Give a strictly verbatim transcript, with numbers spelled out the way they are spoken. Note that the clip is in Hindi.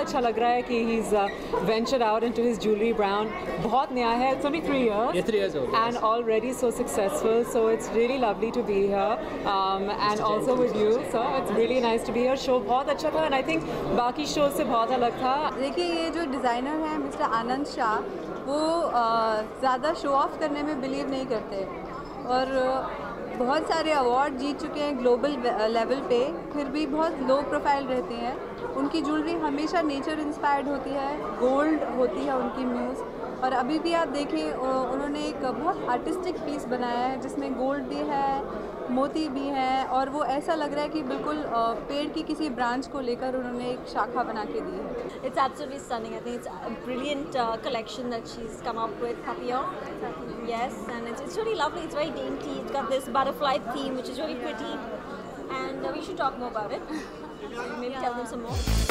अच्छा लग रहा है कि he is ventured out into his jewellery brand. बहुत नया है. It's only three years. Yeah, three years old. And already so successful. So it's really lovely to be here. Um, and also with you. So it's really nice to be here. Show बहुत अच्छा था. And I think बाकी शो से बहुत अलग था. देखिए ये जो डिज़ाइनर है मिस्टर आनंद शाह, वो ज़्यादा शो ऑफ करने में बिलीव नहीं करते और बहुत सारे अवार्ड जीत चुके हैं ग्लोबल लेवल पे, फिर भी बहुत लो प्रोफाइल रहते हैं. उनकी ज्वेलरी हमेशा नेचर इंस्पायर्ड होती है, गोल्ड होती है उनकी म्यूज़. और अभी भी आप देखें उन्होंने एक बहुत आर्टिस्टिक पीस बनाया है जिसमें गोल्ड भी है, मोती भी हैं और वो ऐसा लग रहा है कि बिल्कुल पेड़ की किसी ब्रांच को लेकर उन्होंने एक शाखा बना के दी है. It's absolutely stunning. I think it's a brilliant uh, collection that she's come up with, Papillon. Yes, and it's, it's really lovely. It's very dainty. It's got this butterfly theme which is really pretty, and uh, we should talk more about it. Maybe yeah. Tell them some more.